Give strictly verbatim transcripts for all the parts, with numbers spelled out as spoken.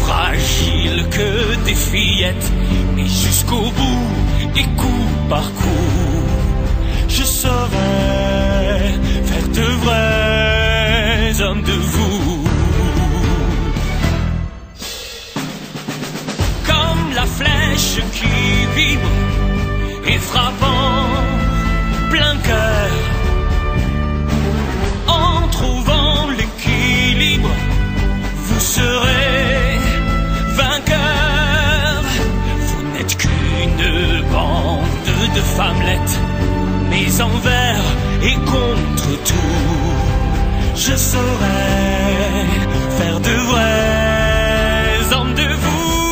fragile que des fillettes, mais jusqu'au bout et coup par coup, je saurais faire de vrais hommes de vous. Comme la flèche qui vibre et frappant plein cœur, en trouvant l'équilibre, vous serez vainqueur. Vous n'êtes qu'une bande de femmelettes, mais envers et contre tout, je saurais faire de vrais hommes de vous.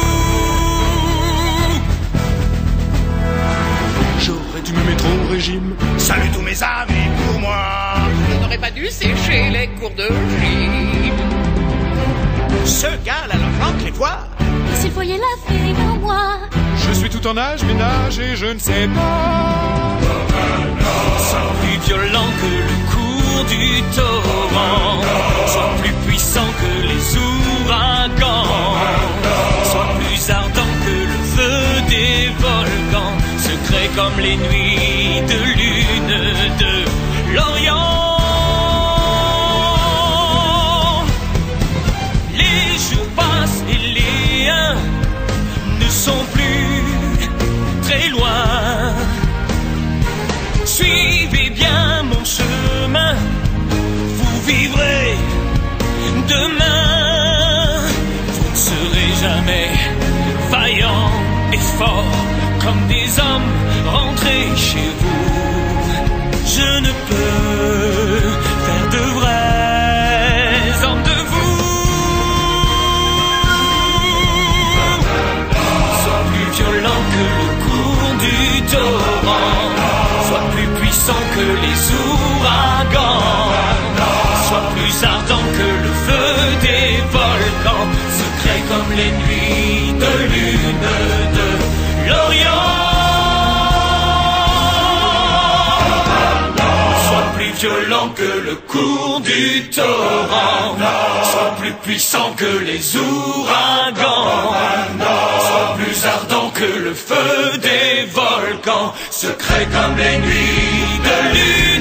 J'aurais dû me mettre au régime. Salut tous mes amis pour moi. Je n'aurais pas dû sécher les cours de gym. Ce gars là, l'argent que les voix. S'il voyait la fille en moi. Je suis tout en âge, ménage et je ne sais pas. Soit plus violent que le cours du torrent, soit plus puissant que les ouragans, soit plus ardent que le feu des volcans, secret comme les nuits de lune de l'Orient. Les jours passent et les uns ne sont plus très loin. Suivez bien mon chemin, vous vivrez demain. Vous ne serez jamais vaillants et forts comme des hommes rentrés chez vous. Je ne peux faire de vrais hommes de vous. Soit plus violent que le cours du torrent, soit plus puissant que les ouragans, soit plus ardent que le feu des volcans, secret comme les nuits de lune de l'Orient. Soit plus violent que le cours du torrent, soit plus puissant que les ouragans, soit plus ardent que le feu des volcans, secret comme les nuits de lune.